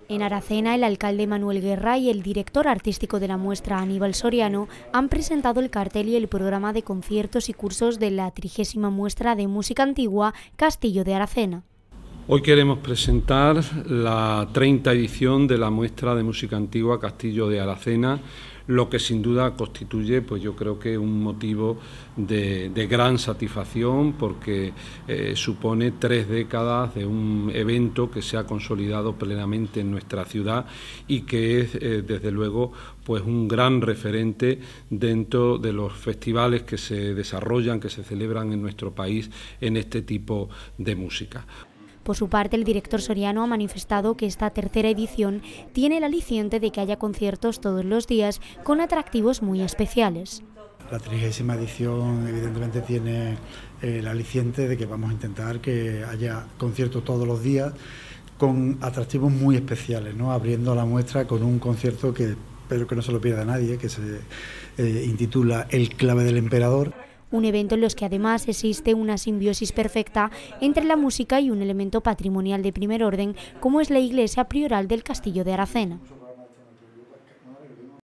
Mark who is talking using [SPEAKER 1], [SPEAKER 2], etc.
[SPEAKER 1] En Aracena, el alcalde Manuel Guerra y el director artístico de la muestra, Aníbal Soriano, han presentado el cartel y el programa de conciertos y cursos de la 30ª muestra de música antigua Castillo de Aracena.
[SPEAKER 2] Hoy queremos presentar la 30ª edición de la muestra de música antigua Castillo de Aracena, lo que sin duda constituye, pues yo creo que un motivo de gran satisfacción, porque supone 3 décadas de un evento que se ha consolidado plenamente en nuestra ciudad y que es desde luego pues un gran referente dentro de los festivales que se desarrollan, que se celebran en nuestro país en este tipo de música.
[SPEAKER 1] Por su parte, el director Soriano ha manifestado que esta 3ª edición tiene el aliciente de que haya conciertos todos los días con atractivos muy especiales.
[SPEAKER 3] La 30ª edición evidentemente tiene el aliciente de que vamos a intentar que haya conciertos todos los días con atractivos muy especiales, ¿no? Abriendo la muestra con un concierto que espero que no se lo pierda nadie, que se intitula El clave del emperador.
[SPEAKER 1] Un evento en los que además existe una simbiosis perfecta entre la música y un elemento patrimonial de primer orden como es la iglesia prioral del Castillo de Aracena.